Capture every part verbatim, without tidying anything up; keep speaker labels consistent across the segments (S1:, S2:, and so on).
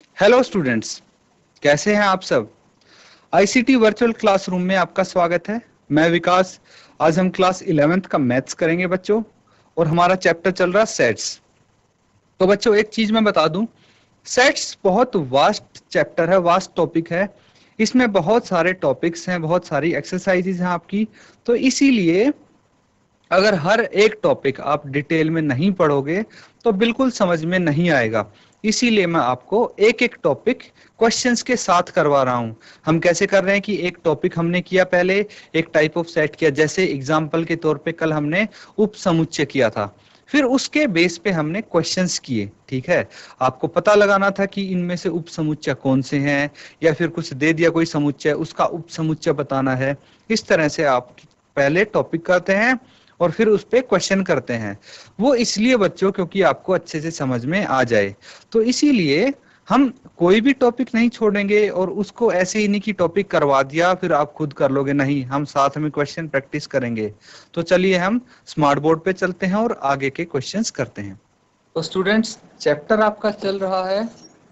S1: Hello students, कैसे हैं आप सब। आईसीटी वर्चुअल क्लासरूम में आपका स्वागत है। मैं विकास। आज हम क्लास इलेवेंथ का मैथ्स करेंगे बच्चों, और हमारा चैप्टर चल रहा है सेट्स। तो बच्चों एक चीज मैं बता दूं, सेट्स बहुत वास्ट चैप्टर है, वास्ट टॉपिक है। इसमें बहुत सारे टॉपिक्स हैं, बहुत सारी एक्सरसाइजेज हैं आपकी। तो इसीलिए अगर हर एक टॉपिक आप डिटेल में नहीं पढ़ोगे तो बिल्कुल समझ में नहीं आएगा। इसीलिए मैं आपको एक एक टॉपिक क्वेश्चंस के साथ करवा रहा हूं। हम कैसे कर रहे हैं कि एक टॉपिक हमने किया, पहले एक टाइप ऑफ सेट किया, जैसे एग्जांपल के तौर पे कल हमने उपसमुच्चय किया था, फिर उसके बेस पे हमने क्वेश्चंस किए। ठीक है, आपको पता लगाना था कि इनमें से उपसमुच्चय कौन से हैं, या फिर कुछ दे दिया कोई समुच्चय, उसका उपसमुच्चय बताना है। इस तरह से आप पहले टॉपिक करते हैं और फिर उस पर क्वेश्चन करते हैं। वो इसलिए बच्चों क्योंकि आपको अच्छे से समझ में आ जाए। तो इसीलिए हम कोई भी टॉपिक नहीं छोड़ेंगे और उसको ऐसे ही नहीं कि टॉपिक करवा दिया फिर आप खुद कर लोगे, नहीं, हम साथ में क्वेश्चन प्रैक्टिस करेंगे। तो चलिए हम स्मार्ट बोर्ड पे चलते हैं और आगे के क्वेश्चंस करते हैं। तो स्टूडेंट्स, चैप्टर आपका चल रहा है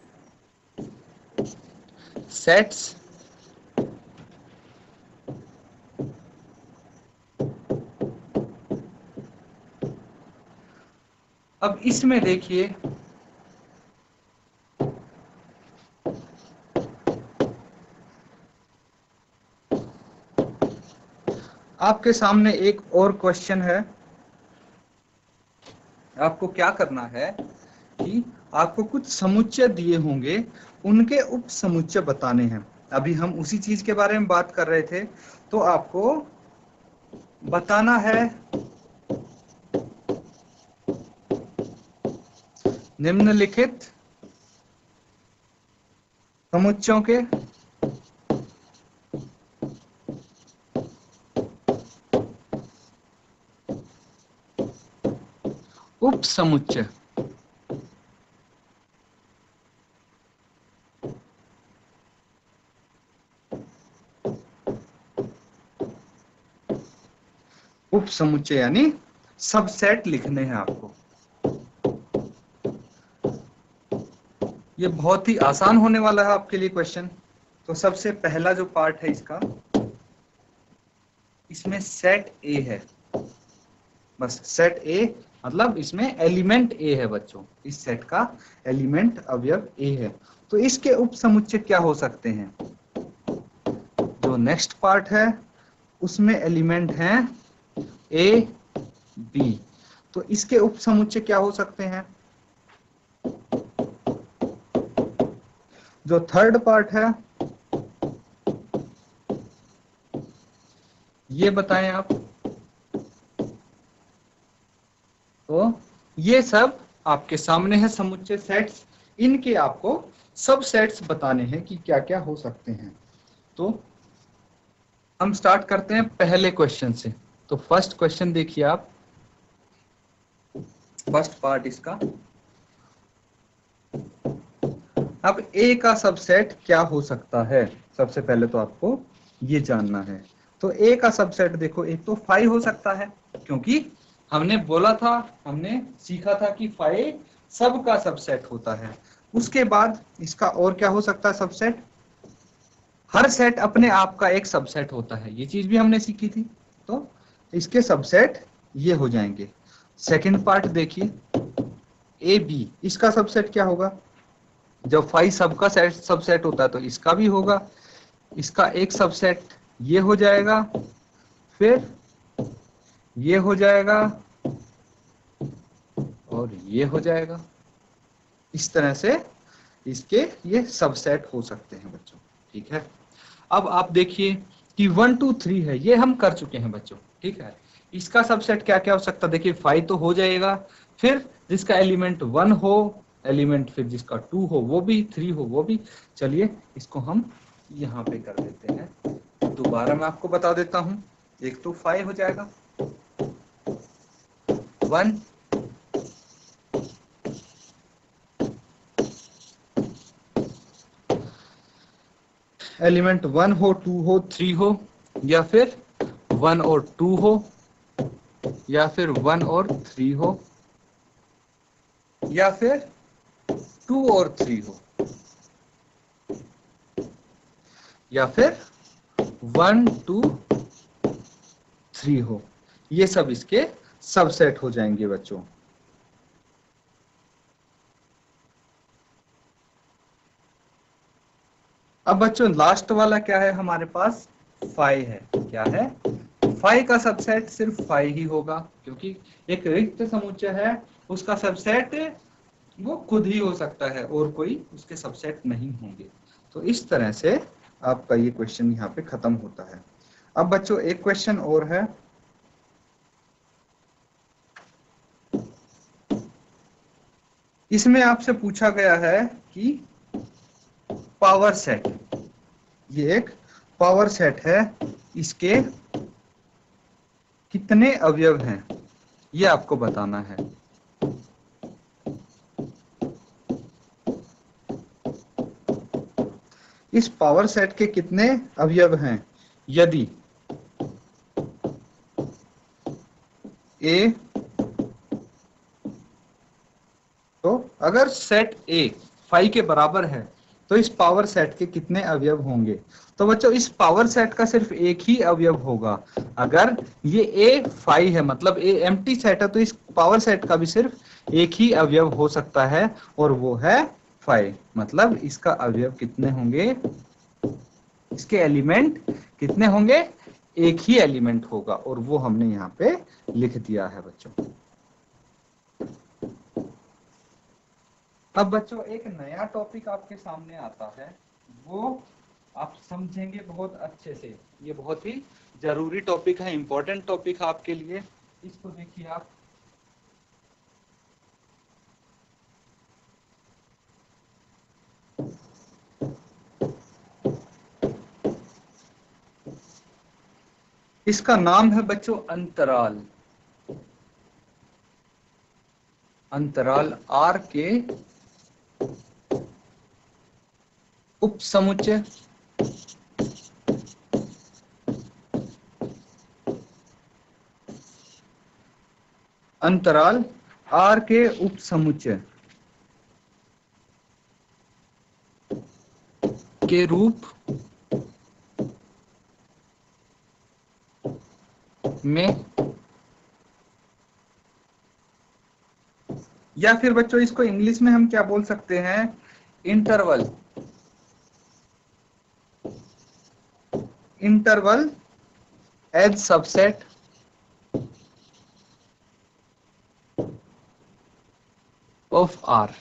S1: सेट्स। अब इसमें देखिए, आपके सामने एक और क्वेश्चन है। आपको क्या करना है कि आपको कुछ समुच्चय दिए होंगे, उनके उप समुच्चय बताने हैं। अभी हम उसी चीज के बारे में बात कर रहे थे। तो आपको बताना है निम्नलिखित समुच्चयों के उप समुच्चय। उप समुच्चय यानी सबसेट लिखने हैं आपको। ये बहुत ही आसान होने वाला है आपके लिए क्वेश्चन। तो सबसे पहला जो पार्ट है इसका, इसमें सेट ए है। बस सेट ए मतलब इसमें एलिमेंट ए है बच्चों, इस सेट का एलिमेंट अवयव ए है। तो इसके उप समुच्चय क्या हो सकते हैं। जो नेक्स्ट पार्ट है उसमें एलिमेंट हैं ए बी। तो इसके उप समुच्चय क्या हो सकते हैं। जो थर्ड पार्ट है ये बताएं आप। तो ये सब आपके सामने है समुच्चय सेट्स। इनके आपको सब सेट्स बताने हैं कि क्या क्या हो सकते हैं। तो हम स्टार्ट करते हैं पहले क्वेश्चन से। तो फर्स्ट क्वेश्चन देखिए आप, फर्स्ट पार्ट इसका। अब ए का सबसेट क्या हो सकता है, सबसे पहले तो आपको ये जानना है। तो ए का सबसेट देखो, एक तो फाइव हो सकता है, क्योंकि हमने बोला था, हमने सीखा था कि फाइव सब का सबसेट होता है। उसके बाद इसका और क्या हो सकता है सबसेट, हर सेट अपने आप का एक सबसेट होता है, ये चीज भी हमने सीखी थी। तो इसके सबसेट ये हो जाएंगे। सेकंड पार्ट देखिए, ए बी, इसका सबसेट क्या होगा। जब फाइव सबका सेट सबसेट होता है तो इसका भी होगा। इसका एक सबसेट ये हो जाएगा, फिर ये हो जाएगा और ये हो जाएगा। इस तरह से इसके ये सबसेट हो सकते हैं बच्चों। ठीक है, अब आप देखिए कि वन टू थ्री है, ये हम कर चुके हैं बच्चों। ठीक है, इसका सबसेट क्या क्या हो सकता है। देखिए फाइव तो हो जाएगा, फिर जिसका एलिमेंट वन हो, एलिमेंट फिर जिसका टू हो वो भी, थ्री हो वो भी। चलिए इसको हम यहाँ पे कर देते हैं। दोबारा मैं आपको बता देता हूँ। एक तो फाइव हो जाएगा, वन, एलिमेंट वन हो, टू हो, थ्री हो, या फिर वन और टू हो, या फिर वन और थ्री हो, या फिर टू और थ्री हो। या फिर वन टू थ्री हो, ये सब इसके सबसेट हो जाएंगे बच्चों। अब बच्चों लास्ट वाला क्या है हमारे पास, फाइव है। क्या है, फाइव का सबसेट सिर्फ फाइव ही होगा, क्योंकि एक रिक्त समुच्चय है, उसका सबसेट वो खुद ही हो सकता है और कोई उसके सबसेट नहीं होंगे। तो इस तरह से आपका ये क्वेश्चन यहाँ पे खत्म होता है। अब बच्चों एक क्वेश्चन और है, इसमें आपसे पूछा गया है कि पावर सेट, ये एक पावर सेट है, इसके कितने अवयव हैं ये आपको बताना है। इस पावर सेट के कितने अवयव हैं यदि ए, तो अगर सेट ए फाइव के बराबर है तो इस पावर सेट के कितने अवयव होंगे। तो बच्चों इस पावर सेट का सिर्फ एक ही अवयव होगा। अगर ये ए फाइव है मतलब ए एम्प्टी सेट है, तो इस पावर सेट का भी सिर्फ एक ही अवयव हो सकता है और वो है फाइव। मतलब इसका अवयव कितने होंगे, इसके एलिमेंट कितने होंगे, एक ही एलिमेंट होगा और वो हमने यहाँ पे लिख दिया है बच्चों। अब बच्चों एक नया टॉपिक आपके सामने आता है, वो आप समझेंगे बहुत अच्छे से। ये बहुत ही जरूरी टॉपिक है, इंपॉर्टेंट टॉपिक है आपके लिए। इसको देखिए आप, इसका नाम है बच्चों अंतराल। अंतराल आर के उपसमुच्चय, अंतराल आर के उपसमुच्चय के रूप में, या फिर बच्चों इसको इंग्लिश में हम क्या बोल सकते हैं, interval, interval as subset of R.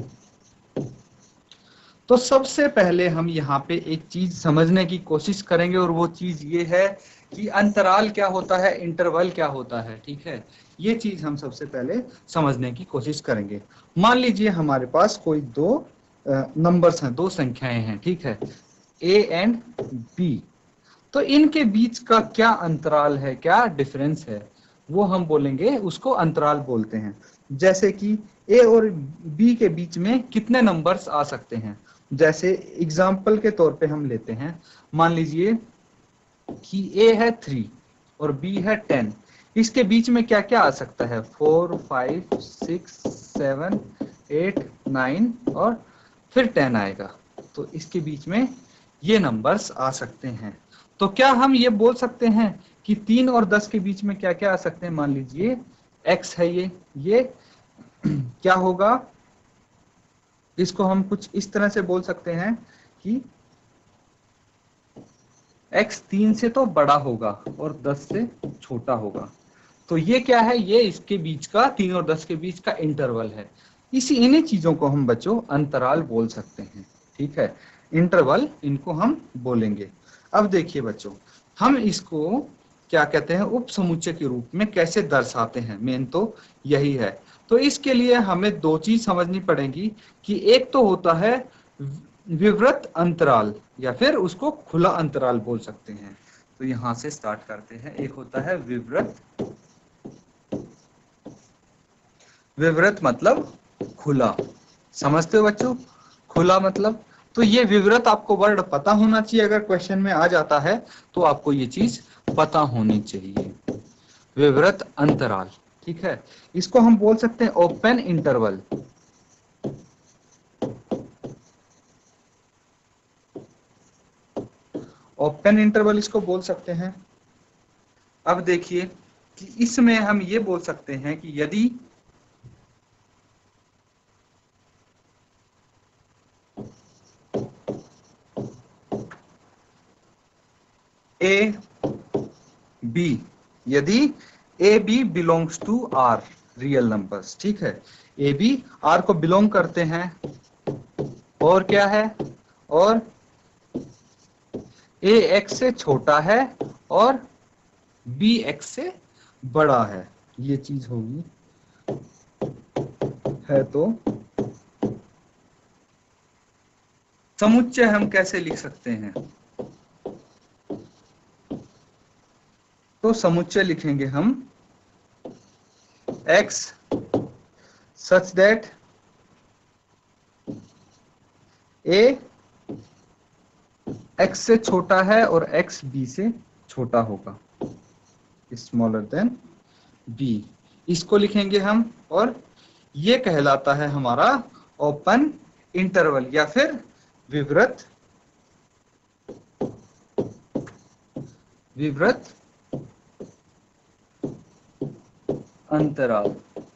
S1: तो सबसे पहले हम यहाँ पे एक चीज समझने की कोशिश करेंगे और वो चीज ये है कि अंतराल क्या होता है, इंटरवल क्या होता है। ठीक है, ये चीज हम सबसे पहले समझने की कोशिश करेंगे। मान लीजिए हमारे पास कोई दो नंबर्स हैं, दो संख्याएं हैं, ठीक है, ए एंड बी। तो इनके बीच का क्या अंतराल है, क्या डिफरेंस है, वो हम बोलेंगे, उसको अंतराल बोलते हैं। जैसे कि ए और बी के बीच में कितने नंबर्स आ सकते हैं। जैसे एग्जाम्पल के तौर पे हम लेते हैं, मान लीजिए कि ए है थ्री और बी है टेन। इसके बीच में क्या क्या आ सकता है, four, five, six, seven, eight, nine और फिर टेन आएगा। तो इसके बीच में ये नंबर्स आ सकते हैं। तो क्या हम ये बोल सकते हैं कि तीन और दस के बीच में क्या क्या आ सकते हैं। मान लीजिए x है, ये ये क्या होगा, इसको हम कुछ इस तरह से बोल सकते हैं कि x तीन से तो बड़ा होगा और दस से छोटा होगा। तो ये क्या है, ये इसके बीच का, तीन और दस के बीच का इंटरवल है। इसी इन्हीं चीजों को हम बच्चों अंतराल बोल सकते हैं। ठीक है, इंटरवल इनको हम बोलेंगे। अब देखिए बच्चों, हम इसको क्या कहते हैं, उप समुच्चय के रूप में कैसे दर्शाते हैं, मेन तो यही है। तो इसके लिए हमें दो चीज समझनी पड़ेगी कि एक तो होता है विवृत अंतराल या फिर उसको खुला अंतराल बोल सकते हैं। तो यहां से स्टार्ट करते हैं। एक होता है विवृत, विवृत मतलब खुला, समझते हो बच्चों, खुला मतलब। तो ये विवृत आपको वर्ड पता होना चाहिए, अगर क्वेश्चन में आ जाता है तो आपको ये चीज पता होनी चाहिए। विवृत अंतराल, ठीक है, इसको हम बोल सकते हैं ओपन इंटरवल। ओपन इंटरवल इसको बोल सकते हैं। अब देखिए कि इसमें हम ये बोल सकते हैं कि यदि ए बी, यदि A B belongs to R real numbers, ठीक है, ए बी आर को बिलोंग करते हैं, और क्या है, और ए एक्स से छोटा है और बी एक्स से बड़ा है, ये चीज होगी है। तो समुच्चय हम कैसे लिख सकते हैं? तो समुच्चय लिखेंगे हम x such that a x से छोटा है और x b से छोटा होगा, स्मॉलर देन b, इसको लिखेंगे हम, और ये कहलाता है हमारा ओपन इंटरवल या फिर विवृत विवृत अंतराल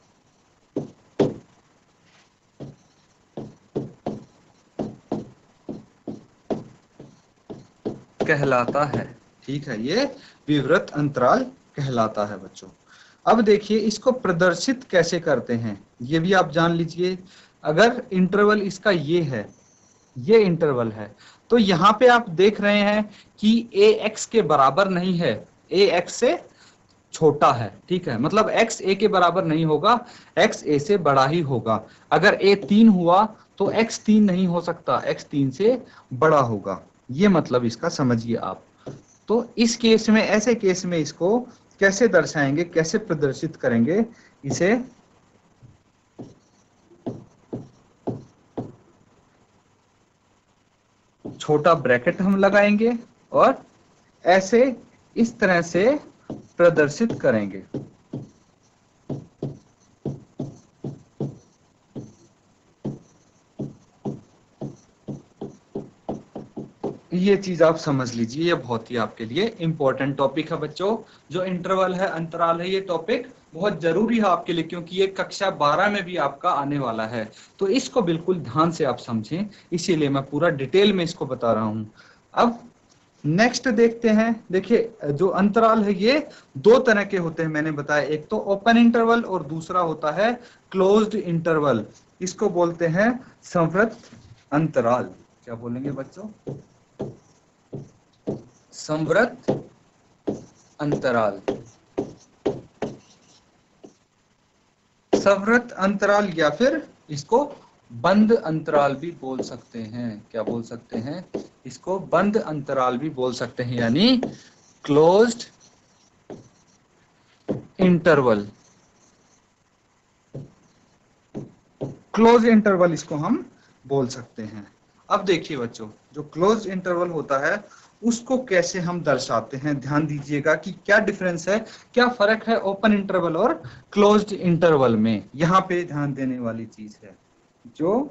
S1: कहलाता है, ठीक है, ये विवृत अंतराल कहलाता है बच्चों। अब देखिए इसको प्रदर्शित कैसे करते हैं, ये भी आप जान लीजिए। अगर इंटरवल इसका ये है, ये इंटरवल है, तो यहाँ पे आप देख रहे हैं कि ए एक्स के बराबर नहीं है, ए एक्स से छोटा है, ठीक है, मतलब x a के बराबर नहीं होगा, x a से बड़ा ही होगा। अगर a तीन हुआ तो x तीन नहीं हो सकता, x तीन से बड़ा होगा, ये मतलब इसका समझिए आप। तो इस केस में, ऐसे केस में इसको कैसे दर्शाएंगे, कैसे प्रदर्शित करेंगे इसे? छोटा ब्रैकेट हम लगाएंगे और ऐसे इस तरह से प्रदर्शित करेंगे। ये चीज आप समझ लीजिए, ये बहुत ही आपके लिए इंपॉर्टेंट टॉपिक है बच्चों। जो इंटरवल है, अंतराल है, ये टॉपिक बहुत जरूरी है आपके लिए, क्योंकि ये कक्षा बारह में भी आपका आने वाला है। तो इसको बिल्कुल ध्यान से आप समझें, इसीलिए मैं पूरा डिटेल में इसको बता रहा हूं। अब नेक्स्ट देखते हैं। देखिए जो अंतराल है ये दो तरह के होते हैं, मैंने बताया, एक तो ओपन इंटरवल और दूसरा होता है क्लोज्ड इंटरवल। इसको बोलते हैं संवृत अंतराल। क्या बोलेंगे बच्चों? संवृत अंतराल। संवृत अंतराल या फिर इसको बंद अंतराल भी बोल सकते हैं। क्या बोल सकते हैं? इसको बंद अंतराल भी बोल सकते हैं, यानी क्लोज्ड इंटरवल। क्लोज इंटरवल इसको हम बोल सकते हैं। अब देखिए बच्चों, जो क्लोज इंटरवल होता है उसको कैसे हम दर्शाते हैं, ध्यान दीजिएगा कि क्या डिफरेंस है, क्या फर्क है ओपन इंटरवल और क्लोज्ड इंटरवल में। यहां पे ध्यान देने वाली चीज है, जो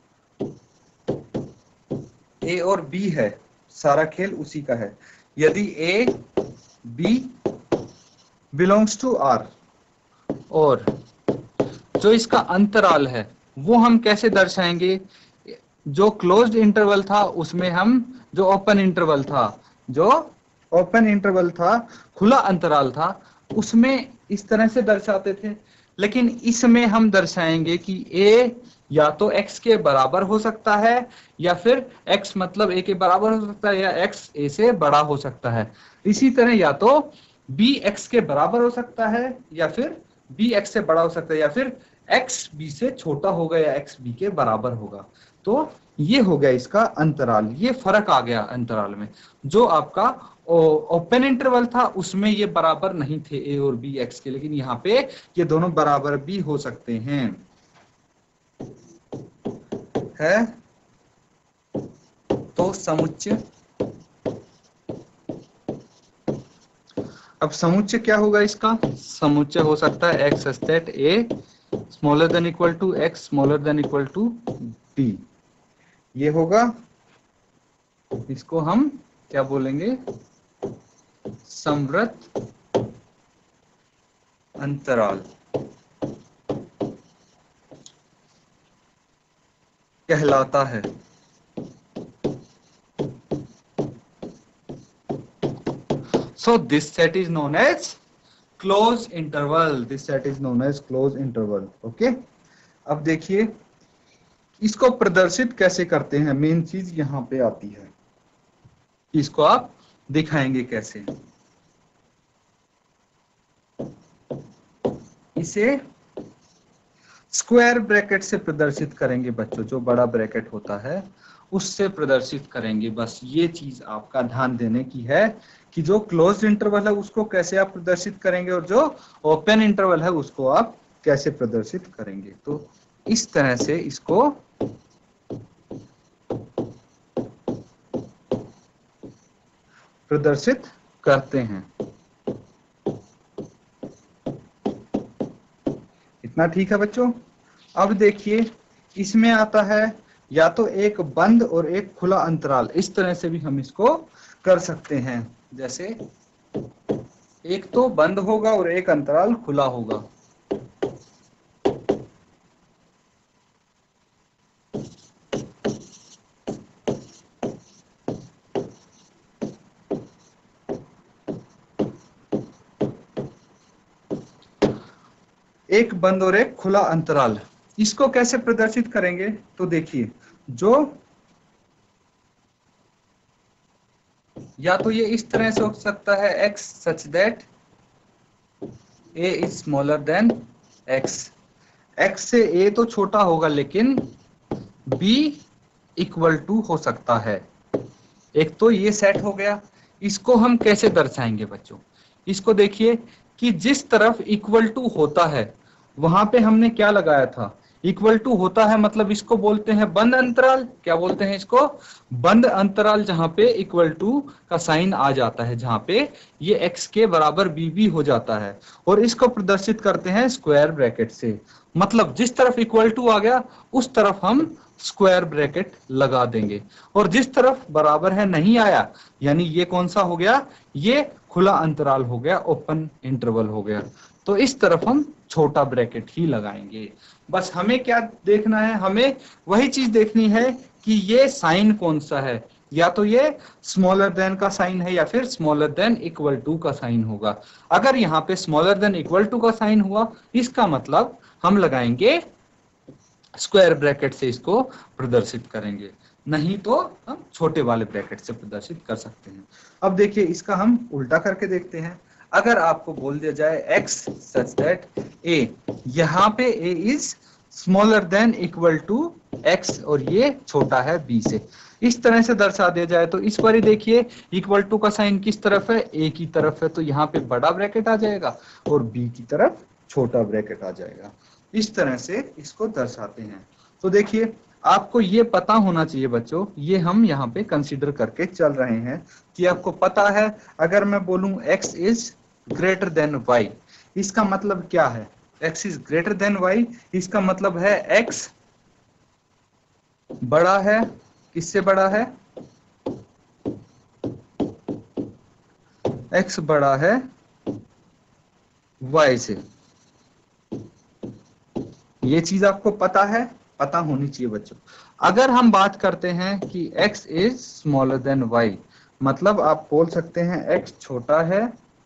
S1: ए और बी है, सारा खेल उसी का है। यदि A B belongs to R, और जो इसका अंतराल है वो हम कैसे दर्शाएंगे? जो क्लोज्ड इंटरवल था उसमें हम, जो ओपन इंटरवल था, जो ओपन इंटरवल था, खुला अंतराल था, उसमें इस तरह से दर्शाते थे। लेकिन इसमें हम दर्शाएंगे कि a या तो x के बराबर हो सकता है, या फिर x मतलब a के बराबर हो सकता है, या x a से बड़ा हो सकता है। इसी तरह या तो b x के बराबर हो सकता है, या फिर b x से बड़ा हो सकता है, या फिर x b से छोटा होगा, या x b के बराबर होगा। तो ये हो गया इसका अंतराल, ये फर्क आ गया अंतराल में। जो आपका ओपन इंटरवल था उसमें ये बराबर नहीं थे ए और बी एक्स के, लेकिन यहाँ पे ये दोनों बराबर भी हो सकते हैं। है तो समुच्चय, अब समुच्चय क्या होगा इसका? समुच्चय हो सकता है X such that A smaller than equal to X smaller than equal to B, ये होगा। इसको हम क्या बोलेंगे? समवर्त अंतराल कहलाता है। So this set is known as close interval. This set is known as close interval. Okay? अब देखिए इसको प्रदर्शित कैसे करते हैं, मेन चीज यहां पे आती है। इसको आप दिखाएंगे कैसे? इसे स्क्वायर ब्रैकेट से प्रदर्शित करेंगे बच्चों, जो बड़ा ब्रैकेट होता है उससे प्रदर्शित करेंगे। बस ये चीज आपका ध्यान देने की है कि जो क्लोज्ड इंटरवल है उसको कैसे आप प्रदर्शित करेंगे और जो ओपन इंटरवल है उसको आप कैसे प्रदर्शित करेंगे। तो इस तरह से इसको प्रदर्शित करते हैं। इतना ठीक है बच्चों? अब देखिए इसमें आता है या तो एक बंद और एक खुला अंतराल, इस तरह से भी हम इसको कर सकते हैं। जैसे एक तो बंद होगा और एक अंतराल खुला होगा। एक बंद और एक खुला अंतराल, इसको कैसे प्रदर्शित करेंगे? तो देखिए जो या तो ये इस तरह से हो सकता है x such that a is smaller than x। x से a तो छोटा होगा लेकिन b इक्वल टू हो सकता है। एक तो ये सेट हो गया। इसको हम कैसे दर्शाएंगे बच्चों? इसको देखिए कि जिस तरफ इक्वल टू होता है वहां पे हमने क्या लगाया था? इक्वल टू होता है मतलब इसको बोलते हैं बंद अंतराल। क्या बोलते हैं इसको? बंद अंतराल, जहां पे इक्वल टू का साइन आ जाता है, जहां पे ये x के बराबर b भी हो जाता है। और इसको प्रदर्शित करते हैं स्क्वायर ब्रैकेट से। मतलब जिस तरफ इक्वल टू आ गया उस तरफ हम स्क्वायर ब्रैकेट लगा देंगे, और जिस तरफ बराबर है नहीं आया यानी ये कौन सा हो गया? ये खुला अंतराल हो गया, ओपन इंटरवल हो गया। तो इस तरफ हम छोटा ब्रैकेट ही लगाएंगे। बस हमें क्या देखना है? हमें वही चीज देखनी है कि ये साइन कौन सा है। या तो ये स्मॉलर देन का साइन है या फिर स्मॉलर देन इक्वल टू का साइन होगा। अगर यहाँ पे स्मॉलर देन इक्वल टू का साइन हुआ इसका मतलब हम लगाएंगे स्क्वायर ब्रैकेट से इसको प्रदर्शित करेंगे, नहीं तो हम छोटे वाले ब्रैकेट से प्रदर्शित कर सकते हैं। अब देखिए इसका हम उल्टा करके देखते हैं। अगर आपको बोल दिया जाए x सच दैट a, यहाँ पे a is smaller than equal to x और ये छोटा है b से, इस तरह से दर्शा दिया जाए तो इस पर ही देखिए इक्वल टू का साइन किस तरफ है? a की तरफ है, तो यहाँ पे बड़ा ब्रैकेट आ जाएगा और b की तरफ छोटा ब्रैकेट आ जाएगा। इस तरह से इसको दर्शाते हैं। तो देखिए आपको ये पता होना चाहिए बच्चों, ये हम यहाँ पे कंसीडर करके चल रहे हैं कि आपको पता है अगर मैं बोलूं x is greater than y, इसका मतलब क्या है? x is greater than y, इसका मतलब है x बड़ा है, किससे बड़ा है? x बड़ा है y से। ये चीज आपको पता है, पता होनी चाहिए बच्चों। अगर हम बात करते हैं कि x is smaller than y, मतलब आप बोल सकते हैं x छोटा है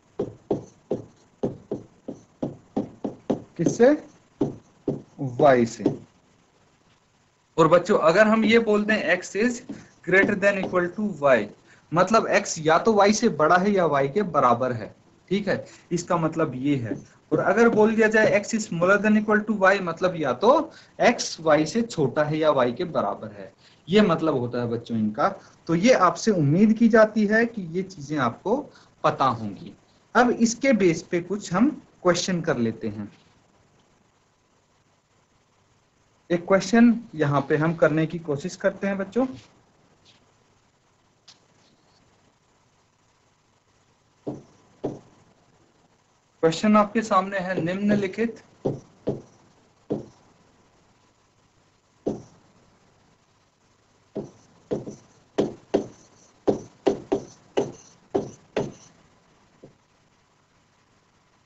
S1: किससे? y से। और बच्चों अगर हम ये बोलते हैं x is greater than equal to y, मतलब x या तो y से बड़ा है या y के बराबर है। ठीक है, इसका मतलब ये है। और अगर बोल दिया जाए x is smaller than equal to y, मतलब या तो x y से छोटा है या y के बराबर है, ये मतलब होता है बच्चों इनका। तो ये आपसे उम्मीद की जाती है कि ये चीजें आपको पता होंगी। अब इसके बेस पे कुछ हम क्वेश्चन कर लेते हैं। एक क्वेश्चन यहाँ पे हम करने की कोशिश करते हैं बच्चों। क्वेश्चन आपके सामने है निम्नलिखित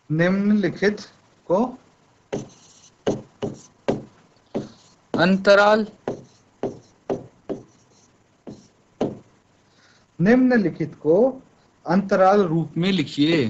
S1: निम्नलिखित को अंतराल निम्नलिखित को अंतराल रूप में लिखिए।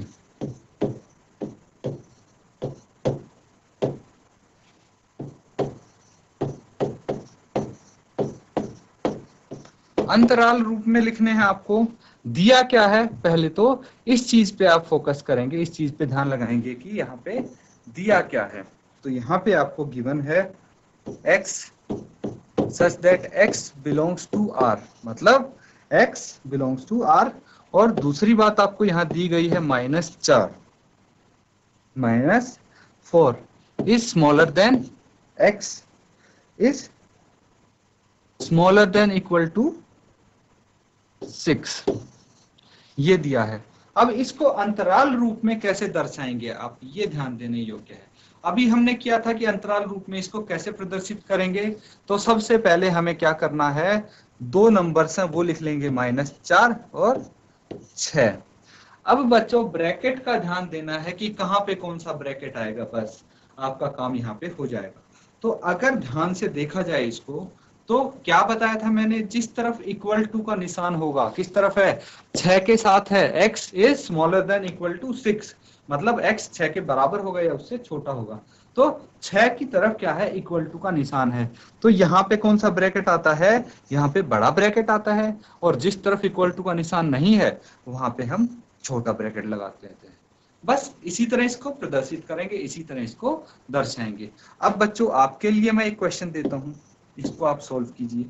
S1: अंतराल रूप में लिखने हैं आपको। दिया क्या है, पहले तो इस चीज पे आप फोकस करेंगे, इस चीज पे ध्यान लगाएंगे कि यहाँ पे दिया क्या है। तो यहाँ पे आपको गिवन है x such that x belongs to r, मतलब x belongs to r। और दूसरी बात आपको यहाँ दी गई है माइनस चार, minus four is smaller than x is smaller than equal to six, ये दिया है। अब इसको अंतराल रूप में कैसे दर्शाएंगे आप, ये ध्यान देने योग्य है। अभी हमने किया था कि अंतराल रूप में इसको कैसे प्रदर्शित करेंगे। तो सबसे पहले हमें क्या करना है, दो नंबर्स हैं वो लिख लेंगे, माइनस चार और छह। अब बच्चों ब्रैकेट का ध्यान देना है कि कहां पे कौन सा ब्रैकेट आएगा, बस आपका काम यहाँ पे हो जाएगा। तो अगर ध्यान से देखा जाए इसको, तो क्या बताया था मैंने, जिस तरफ इक्वल टू का निशान होगा, किस तरफ है, छह के साथ है, x is smaller than equal to six, मतलब x छह के बराबर होगा या उससे छोटा होगा। तो छह की तरफ क्या है, इक्वल टू का निशान है। तो यहाँ पे कौन सा ब्रैकेट आता है, यहाँ पे बड़ा ब्रैकेट आता है। और जिस तरफ इक्वल टू का निशान नहीं है वहां पे हम छोटा ब्रैकेट लगाते रहते हैं। बस इसी तरह इसको प्रदर्शित करेंगे, इसी तरह इसको दर्शाएंगे। अब बच्चों आपके लिए मैं एक क्वेश्चन देता हूं, इसको आप सॉल्व कीजिए।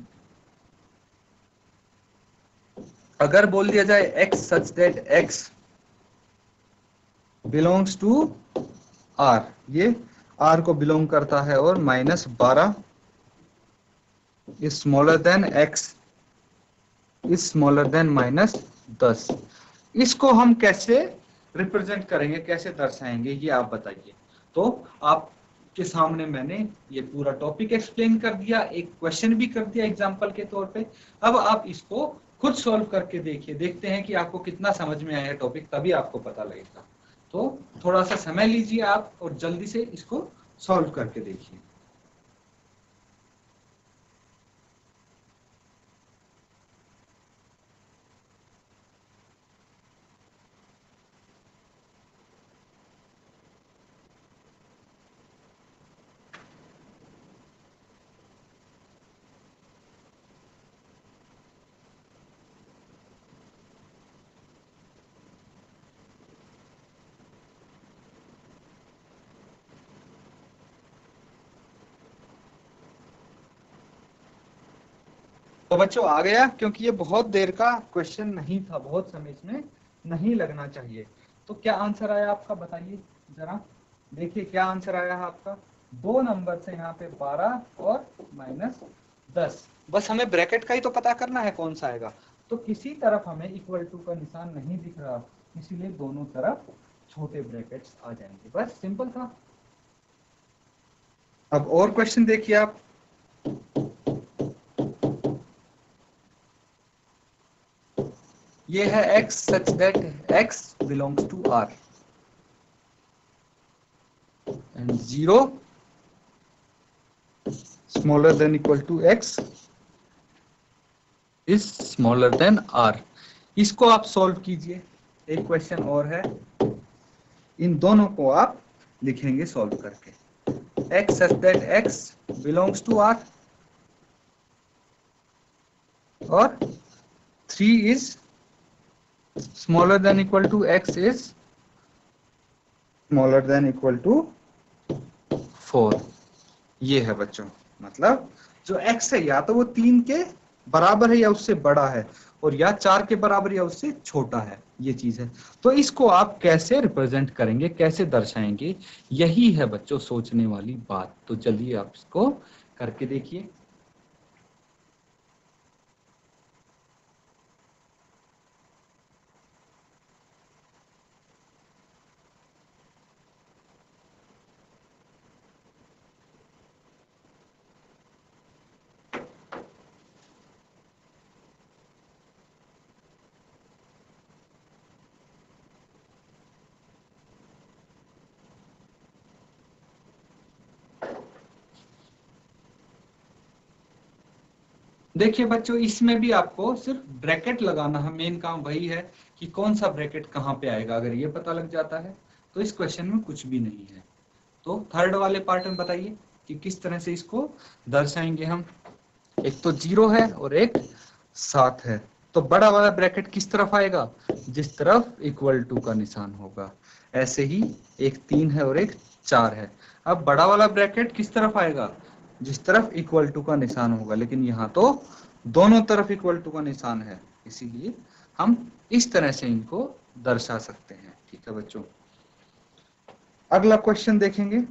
S1: अगर बोल दिया जाए x such that x belongs to r, ये r को बिलोंग करता है, और माइनस बारह is smaller than x is smaller than minus दस, इसको हम कैसे रिप्रेजेंट करेंगे, कैसे दर्शाएंगे, ये आप बताइए। तो आपके सामने मैंने ये पूरा टॉपिक एक्सप्लेन कर दिया, एक क्वेश्चन भी कर दिया एग्जांपल के तौर पे। अब आप इसको खुद सॉल्व करके देखिए, देखते हैं कि आपको कितना समझ में आया टॉपिक, तभी आपको पता लगेगा। तो थोड़ा सा समय लीजिए आप और जल्दी से इसको सॉल्व करके देखिए। तो बच्चों आ गया, क्योंकि ये बहुत देर का क्वेश्चन नहीं था, बहुत समय इसमें नहीं लगना चाहिए। तो क्या आंसर आया आपका, बताइए जरा, देखिए क्या आंसर आया है आपका। दो नंबर से यहाँ पे बारह और माइनस दस, बस हमें ब्रैकेट का ही तो पता करना है कौन सा आएगा। तो किसी तरफ हमें इक्वल टू का निशान नहीं दिख रहा, इसीलिए दोनों तरफ छोटे ब्रैकेट्स आ जाएंगे, बस सिंपल था। अब और क्वेश्चन देखिए आप। ये है x such that x belongs to R and zero smaller than equal to x is smaller than R। इसको आप सॉल्व कीजिए। एक क्वेश्चन और है, इन दोनों को आप लिखेंगे सॉल्व करके। x such that x belongs to R और three is smaller than equal to x is smaller than equal to four. ये है बच्चों, मतलब जो x है या तो वो तीन के बराबर है या उससे बड़ा है, और या चार के बराबर या उससे छोटा है, ये चीज है। तो इसको आप कैसे रिप्रेजेंट करेंगे, कैसे दर्शाएंगे, यही है बच्चों सोचने वाली बात। तो चलिए आप इसको करके देखिए। देखिए बच्चों, इसमें भी आपको सिर्फ ब्रैकेट लगाना है, मेन काम वही है कि कौन सा ब्रैकेट कहाँ पे आएगा। अगर ये पता लग जाता है तो इस क्वेश्चन में कुछ भी नहीं है। तो थर्ड वाले पार्ट में बताइए कि किस तरह से इसको दर्शाएंगे हम। एक तो जीरो है और एक सात है, तो बड़ा वाला ब्रैकेट किस तरफ आएगा, जिस तरफ इक्वल टू का निशान होगा। ऐसे ही एक तीन है और एक चार है। अब बड़ा वाला ब्रैकेट किस तरफ आएगा, जिस तरफ इक्वल टू का निशान होगा, लेकिन यहाँ तो दोनों तरफ इक्वल टू का निशान है, इसीलिए हम इस तरह से इनको दर्शा सकते हैं। ठीक है बच्चों, अगला क्वेश्चन देखेंगे।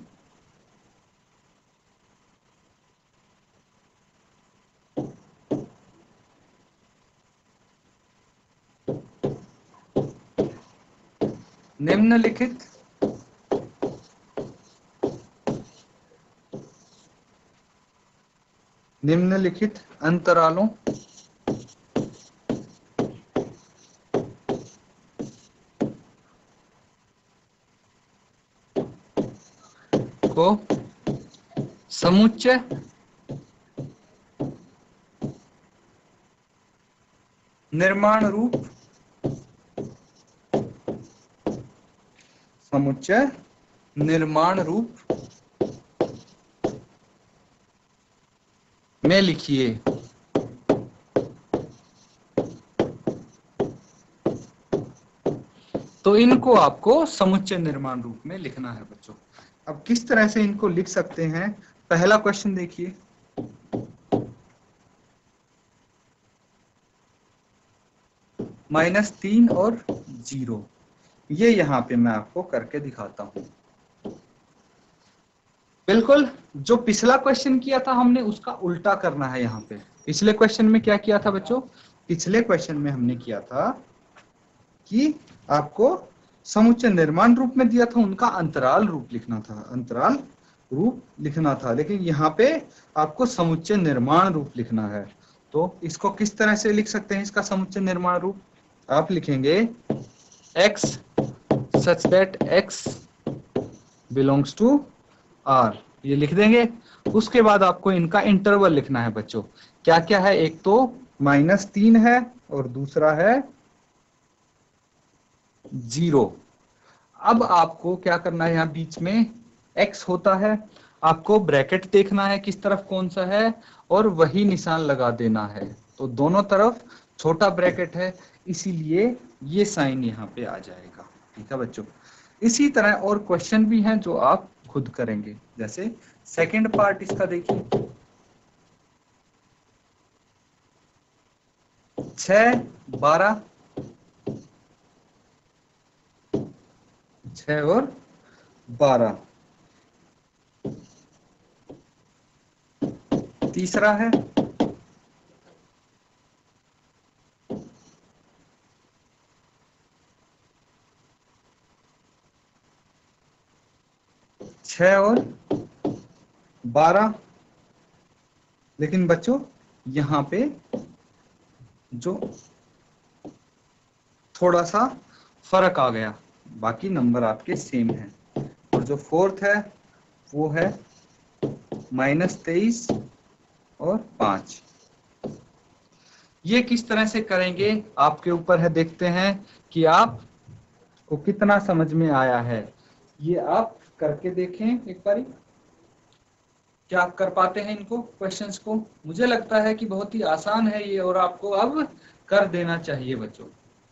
S1: निम्नलिखित निम्नलिखित अंतरालों को समुच्चय निर्माण रूप समुच्चय निर्माण रूप में लिखिए। तो इनको आपको समुच्चय निर्माण रूप में लिखना है बच्चों। अब किस तरह से इनको लिख सकते हैं, पहला क्वेश्चन देखिए। माइनस तीन और जीरो, ये यहां पे मैं आपको करके दिखाता हूं। बिल्कुल जो पिछला क्वेश्चन किया था हमने उसका उल्टा करना है यहाँ पे। पिछले क्वेश्चन में क्या किया था बच्चों, पिछले क्वेश्चन में हमने किया था कि आपको समुच्चय निर्माण रूप में दिया था, उनका अंतराल रूप लिखना था, अंतराल रूप लिखना था, लेकिन यहाँ पे आपको समुच्चय निर्माण रूप लिखना है। तो इसको किस तरह से लिख सकते हैं, इसका समुच्चय निर्माण रूप आप लिखेंगे x such that x belongs to r, ये लिख देंगे। उसके बाद आपको इनका इंटरवल लिखना है बच्चों। क्या क्या है, एक तो माइनस तीन है और दूसरा है जीरो। अब आपको क्या करना है, यहाँ बीच में x होता है, आपको ब्रैकेट देखना है किस तरफ कौन सा है और वही निशान लगा देना है। तो दोनों तरफ छोटा ब्रैकेट है, इसीलिए ये साइन यहाँ पे आ जाएगा। ठीक है बच्चों, इसी तरह और क्वेश्चन भी हैं जो आप खुद करेंगे। जैसे सेकंड पार्ट इसका देखिए, छह बारह, छह और बारह। तीसरा है छह और बारह, लेकिन बच्चों यहां पे जो थोड़ा सा फर्क आ गया, बाकी नंबर आपके सेम हैं। और जो फोर्थ है वो है माइनस तेईस और पांच। ये किस तरह से करेंगे आपके ऊपर है, देखते हैं कि आप को कितना समझ में आया है। ये आप करके देखें एक बारी, क्या आप कर पाते हैं इनको क्वेश्चंस को। मुझे लगता है कि बहुत ही आसान है ये और आपको अब कर देना चाहिए बच्चों।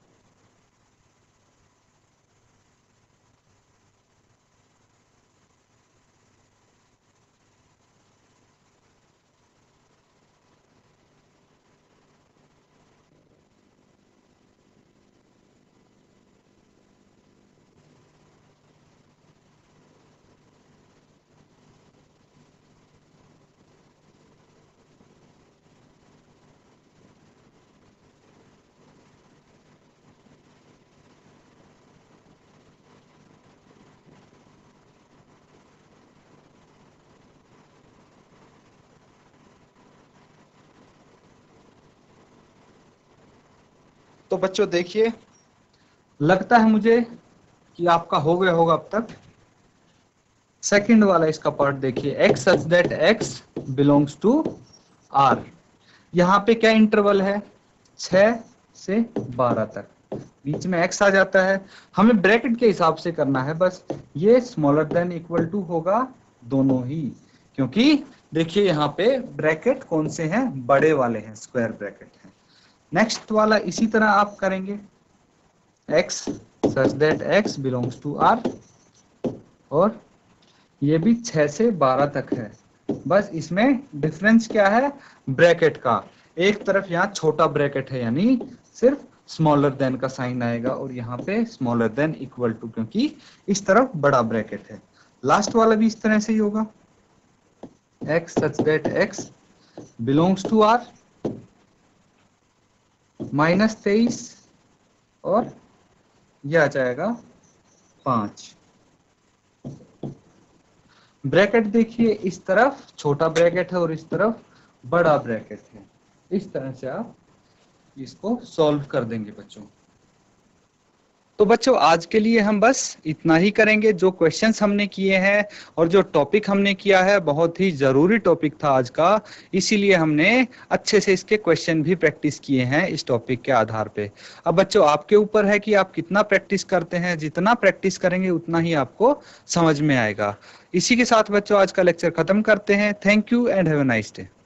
S1: तो बच्चों देखिए, लगता है मुझे कि आपका हो गया होगा अब तक। सेकंड वाला इसका पार्ट देखिए, x such that x belongs to r। यहाँ पे क्या इंटरवल है, छह से बारह तक, बीच में x आ जाता है। हमें ब्रैकेट के हिसाब से करना है बस, ये स्मॉलर देन इक्वल टू होगा दोनों ही, क्योंकि देखिए यहाँ पे ब्रैकेट कौन से हैं, बड़े वाले हैं, स्क्वायर ब्रैकेट है। नेक्स्ट वाला इसी तरह आप करेंगे, x such that x belongs to R, और ये भी छह से बारह तक है। बस इसमें डिफरेंस क्या है, ब्रैकेट का, एक तरफ यहाँ छोटा ब्रैकेट है यानी सिर्फ स्मॉलर देन का साइन आएगा, और यहाँ पे स्मॉलर देन इक्वल टू, क्योंकि इस तरफ बड़ा ब्रैकेट है। लास्ट वाला भी इस तरह से ही होगा, x such that x belongs to R minus तेईस, और यह आ जाएगा पांच। ब्रैकेट देखिए, इस तरफ छोटा ब्रैकेट है और इस तरफ बड़ा ब्रैकेट है। इस तरह से आप इसको सॉल्व कर देंगे बच्चों। तो बच्चों आज के लिए हम बस इतना ही करेंगे। जो क्वेश्चंस हमने किए हैं और जो टॉपिक हमने किया है, बहुत ही जरूरी टॉपिक था आज का, इसीलिए हमने अच्छे से इसके क्वेश्चन भी प्रैक्टिस किए हैं इस टॉपिक के आधार पे। अब बच्चों आपके ऊपर है कि आप कितना प्रैक्टिस करते हैं, जितना प्रैक्टिस करेंगे उतना ही आपको समझ में आएगा। इसी के साथ बच्चों आज का लेक्चर खत्म करते हैं। Thank you and have a nice day.